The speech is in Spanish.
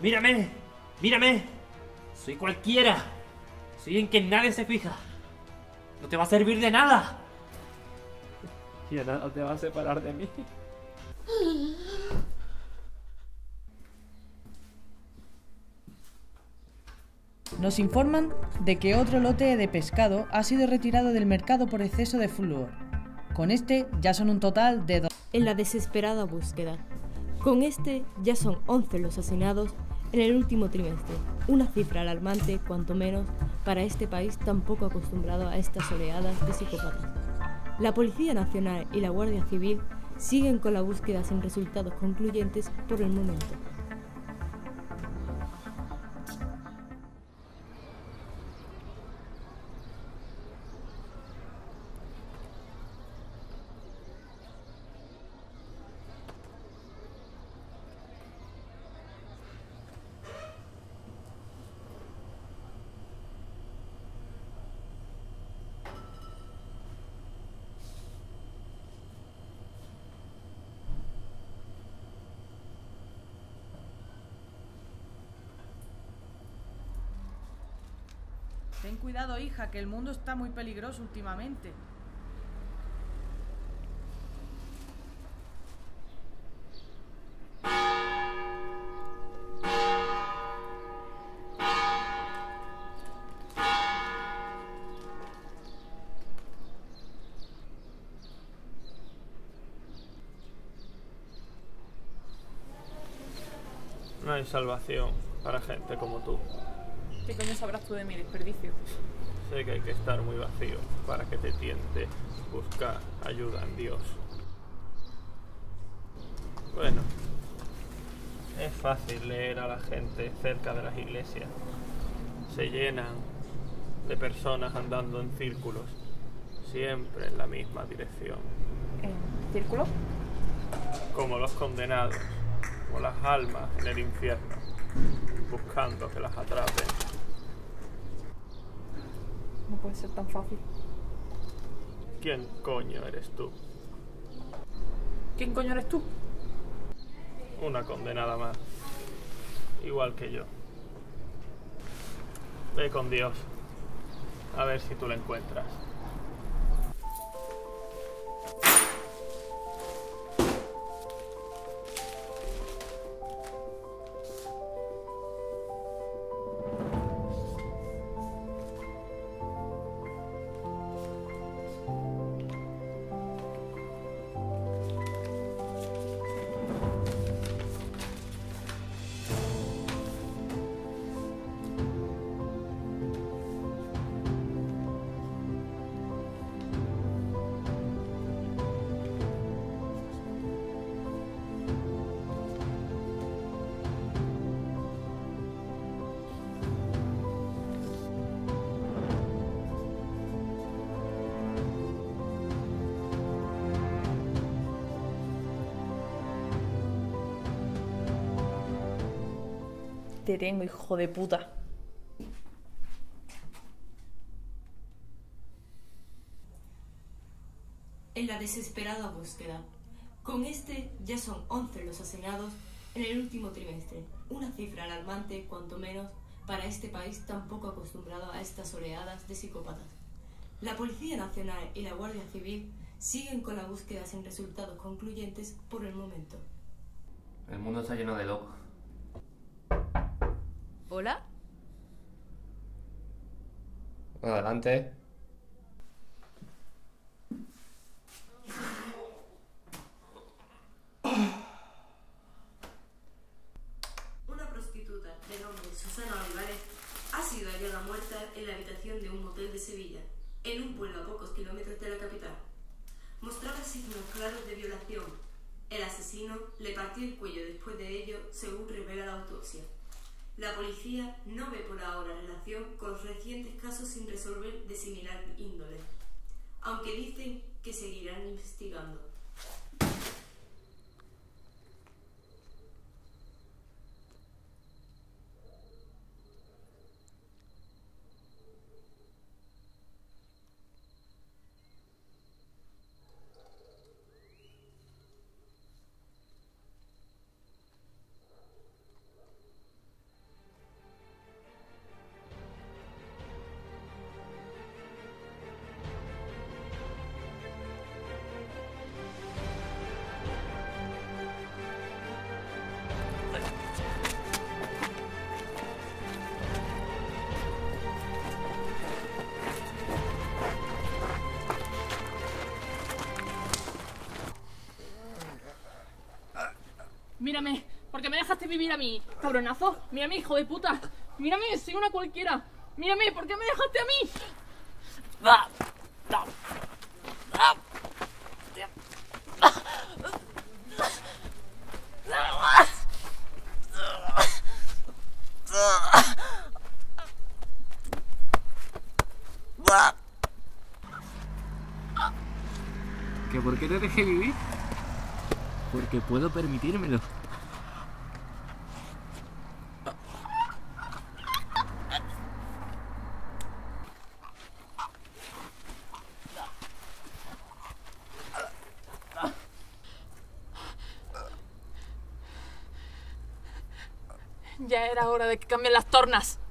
¡Mírame! ¡Mírame! Soy cualquiera. Soy en que nadie se fija. No te va a servir de nada. Y de nada te va a separar de mí. Nos informan de que otro lote de pescado ha sido retirado del mercado por exceso de flúor. Con este ya son un total de 2. En la desesperada búsqueda. Con este ya son 11 los asesinados en el último trimestre, una cifra alarmante, cuanto menos, para este país tan poco acostumbrado a estas oleadas de psicópatas. La Policía Nacional y la Guardia Civil siguen con la búsqueda sin resultados concluyentes por el momento. Ten cuidado, hija, que el mundo está muy peligroso últimamente. No hay salvación para gente como tú. ¿Qué coño sabrás tú de mi desperdicio? Sé que hay que estar muy vacío para que te tiente buscar ayuda en Dios. Bueno, es fácil leer a la gente cerca de las iglesias. Se llenan de personas andando en círculos, siempre en la misma dirección. ¿En círculo? Como los condenados, como las almas en el infierno, buscando que las atrapen. No puede ser tan fácil. ¿Quién coño eres tú? ¿Quién coño eres tú? Una condenada más, igual que yo. Ve con Dios, a ver si tú la encuentras. Te tengo, hijo de puta. En la desesperada búsqueda. Con este ya son 11 los asesinados en el último trimestre, una cifra alarmante, cuanto menos, para este país tan poco acostumbrado a estas oleadas de psicópatas. La Policía Nacional y la Guardia Civil siguen con la búsqueda sin resultados concluyentes por el momento. El mundo está lleno de locos. ¿Hola? Adelante. Una prostituta de nombre Susana Olivares ha sido hallada muerta en la habitación de un motel de Sevilla, en un pueblo a pocos kilómetros de la capital. Mostraba signos claros de violación. El asesino le partió el cuello después de ello, según revela la autopsia. La policía no ve por ahora relación con los recientes casos sin resolver de similar índole, aunque dicen que seguirán investigando. Mírame, ¿por qué me dejaste vivir a mí? Cabronazo, mírame, hijo de puta. Mírame, soy una cualquiera. Mírame, ¿por qué me dejaste a mí? ¿Que por qué te dejé vivir? Porque puedo permitírmelo. Ya era hora de que cambien las tornas.